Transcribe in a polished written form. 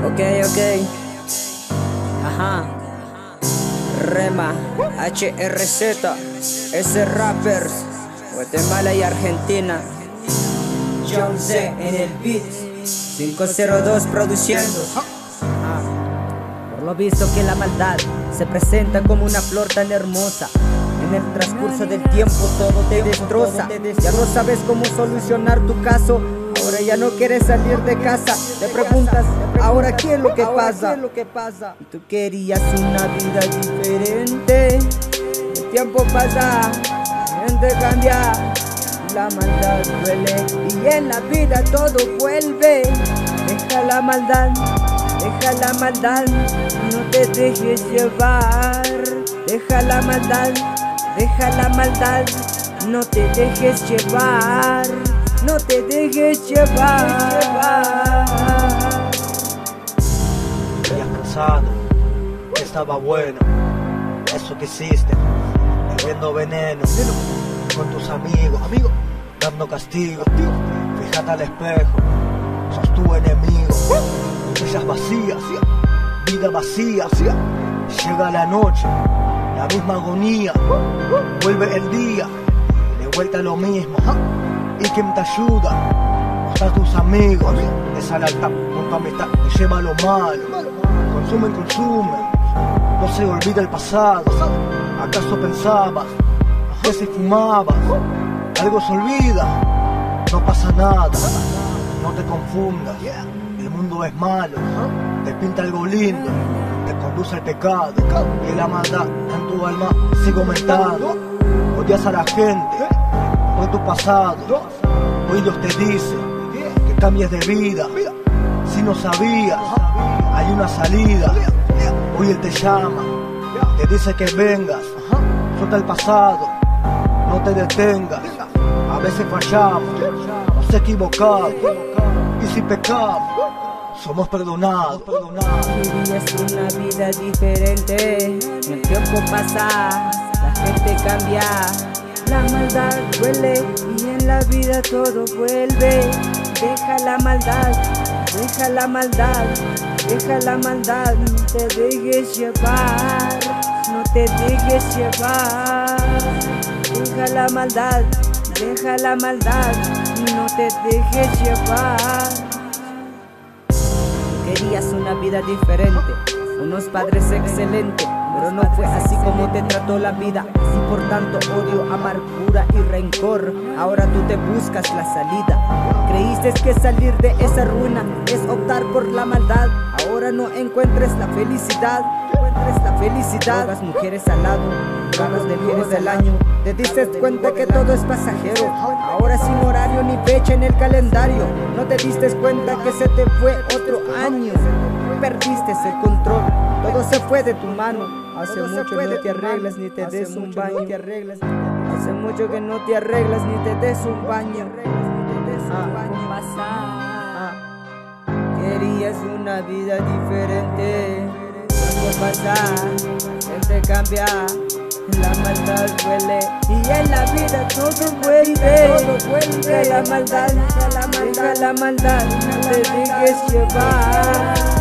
Ok. Ajá. Rema, HRZ, S Rappers, Guatemala y Argentina. John Z en el beat, 502 produciendo. Por lo visto que la maldad se presenta como una flor tan hermosa. En el transcurso del tiempo todo te destroza. Ya no sabes cómo solucionar tu caso. Ahora ya no quieres salir de casa. Te preguntas, ¿ahora qué es lo que pasa? Y tú querías una vida diferente. El tiempo pasa, la gente cambia, la maldad duele y en la vida todo vuelve. Deja la maldad, no te dejes llevar. Deja la maldad, no te dejes llevar. No te dejes llevar. Habías cansado, estaba bueno eso que hiciste, bebiendo veneno con tus amigos, dando castigo. Fíjate al espejo, sos tu enemigo. Botellas vacías, vida vacía. Llega la noche, la misma agonía. Vuelve el día, de vuelta lo mismo. ¿Y quién te ayuda? No están tus amigos. Esa lealtad con tu amistad te lleva a lo malo. Consumen, no se olvida el pasado. ¿Acaso pensabas que si fumabas algo se olvida? No pasa nada, no te confundas. El mundo es malo, te pinta algo lindo, te conduce al pecado. Y la maldad en tu alma sigue aumentando. Odias a la gente por tu pasado. Hoy Dios te dice que cambies de vida. Si no sabías, hay una salida. Hoy Él te llama, te dice que vengas. Suelta el pasado, no te detengas. A veces fallamos, nos equivocamos. Y si pecamos, somos perdonados. Vivías una vida diferente. El tiempo pasa, la gente cambia. La maldad duele y en la vida todo vuelve. Deja la maldad, no te dejes llevar. No te dejes llevar. Deja la maldad, no te dejes llevar. Querías una vida diferente, unos padres excelentes, pero no fue así como te trató la vida. Y por tanto odio, amargura y rencor. Ahora tú te buscas la salida. Creíste que salir de esa ruina es optar por la maldad. Ahora no encuentres la felicidad. Drogas, mujeres al lado, ganas del juego del año. Te diste cuenta que todo es pasajero. Ahora sin horario ni fecha en el calendario. No te diste cuenta que se te fue otro año. Perdiste el control, todo se fue de tu mano. Hace mucho que no te arreglas ni te des un baño. Hace mucho que no te arreglas ni te des un baño. Querías una vida diferente. Tiempo pasa, gente cambia, la maldad duele y en la vida todo vuelve. Deja la maldad, no te dejes llevar.